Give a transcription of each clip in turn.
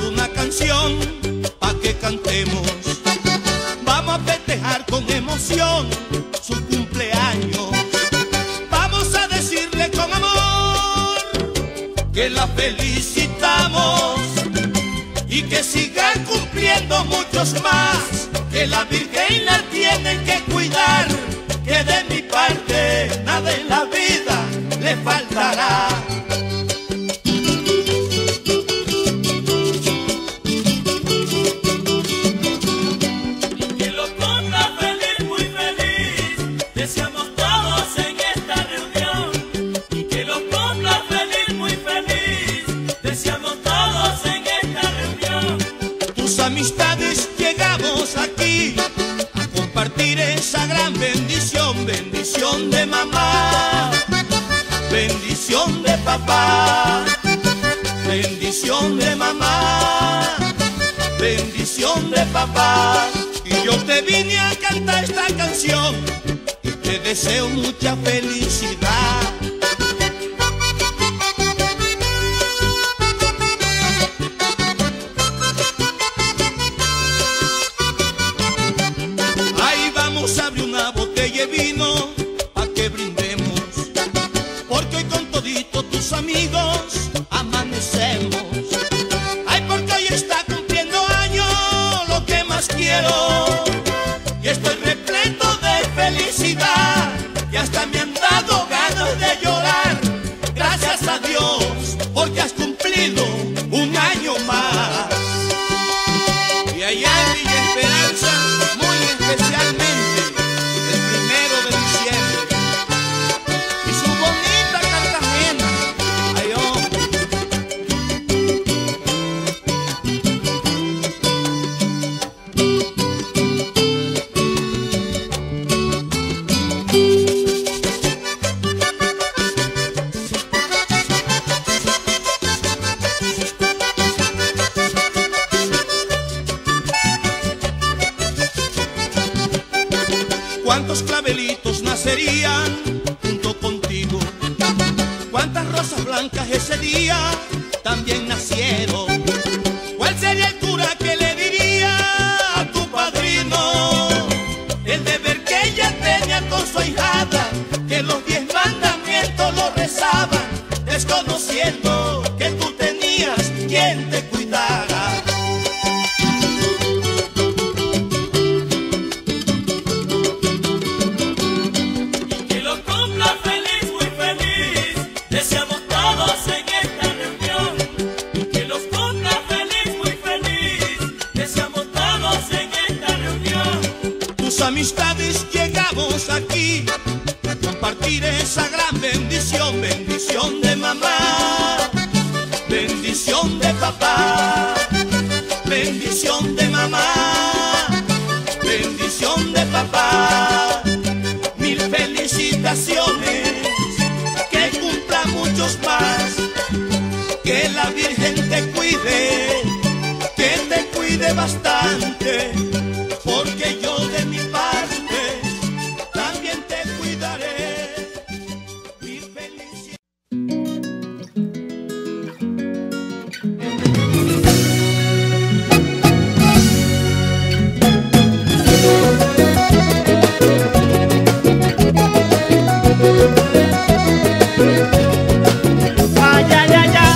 preparado una canción pa' que cantemos. Vamos a festejar con emoción su cumpleaños. Vamos a decirle con amor que la felicitamos y que sigan cumpliendo muchos más, que la Virgen la tienen que cuidar, que de mi parte nada en la vida le faltará. Que lo cumpla feliz, muy feliz, deseamos todos en esta reunión. Y que lo cumpla feliz, muy feliz, deseamos todos en esta reunión. Tus amistades llegamos aquí a compartir esa gran bendición, bendición de mamá, bendición de papá, bendición de mamá, bendición de papá. Y yo te vine a cantar esta canción y te deseo mucha felicidad. Ahí vamos a abrir una botella de vino pa' que brindemos, porque hoy con todito tus amigos amanecemos. Ay, porque hoy está cumpliendo años lo que más quiero, y estoy repleto de felicidad, y hasta me han dado ganas de llorar. Gracias a Dios, porque has cumplido un año más. Y allá en Villa Esperanza, muy especialmente, el 1 de diciembre, y su bonita Cartagena. Ay, oh. ¿Cuántos clavelitos nacerían junto contigo? ¿Cuántas rosas blancas ese día también nacieron? ¿Cuál sería el cura que le diría a tu padrino el deber que ella tenía con su ahijada? Que los 10 mandamientos lo rezaban, desconociendo que tú tenías quien te cuidara. Que lo cumpla feliz, muy feliz, deseamos todos en esta reunión. Y que los cumpla feliz, muy feliz, deseamos todos en esta reunión. Tus amistades llegamos aquí a compartir esa gran bendición, bendición de mamá, bendición de papá, bendición de mamá, bendición de papá. Mil felicitaciones, que cumpla muchos más, que la Virgen te cuide, que te cuide bastante, porque yo de mi parte también te cuidaré. Mi felicidad. Ay, ay, ay, ay.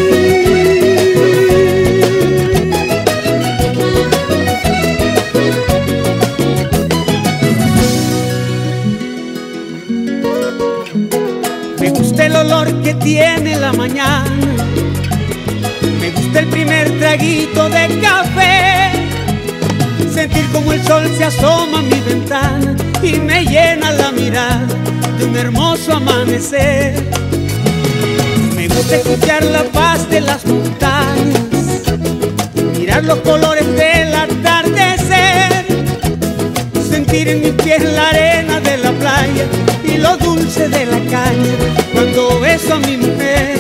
Me gusta el olor que tiene la mañana, me gusta el primer traguito de café, sentir como el sol se asoma a mi ventana y me llena la mirada de un hermoso amanecer. Me gusta escuchar la paz de las montañas, mirar los colores del atardecer, sentir en mis pies la arena de la playa y lo dulce de la caña cuando beso a mi mujer.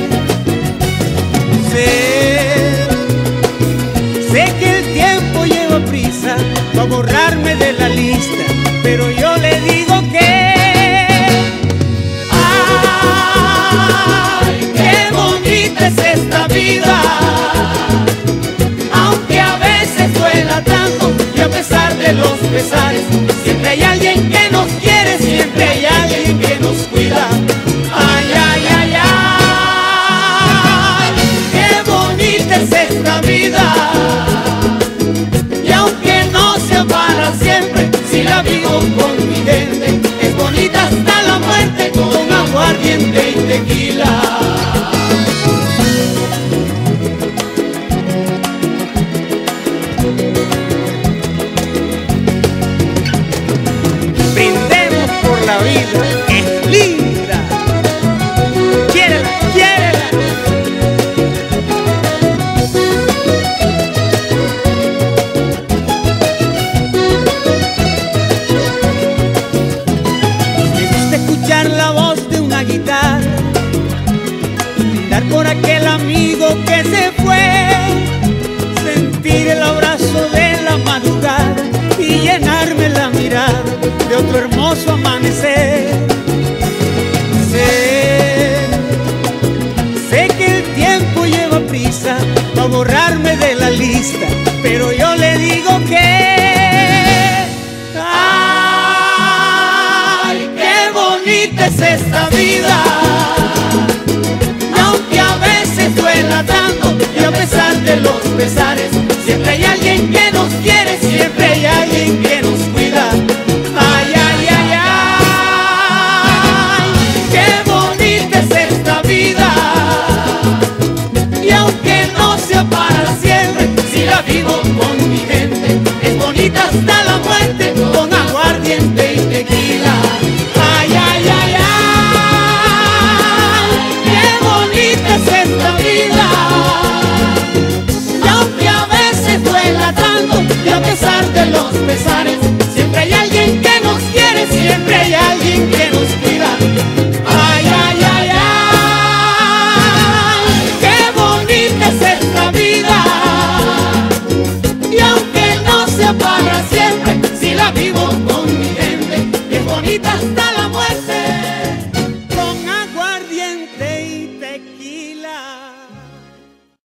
Sé que el tiempo lleva prisa para borrarme de la lista, pero yo le digo que ¡ay, qué bonita es esta vida! pesares. Siempre hay alguien que nos quiere, siempre hay alguien que nos cuida. Ay, ay, ay, ay, qué bonita es esta vida. Y aunque no sea para siempre, si la vivo con mi gente, es bonita hasta la muerte con aguardiente y tequila. Brindemos por la vida, es linda. Quiérela, quiérela. Me gusta escuchar la voz de una guitarra, brindar por aquel amigo que se fue, sentir el abrazo de la madrugada y llenarme la mirada de otro hermoso amanecer. Sé que el tiempo lleva prisa para borrarme de la lista, pero yo le digo que ¡ay, qué bonita es esta vida! Aunque a veces duela tanto y a pesar de los pesares, siempre hay alguien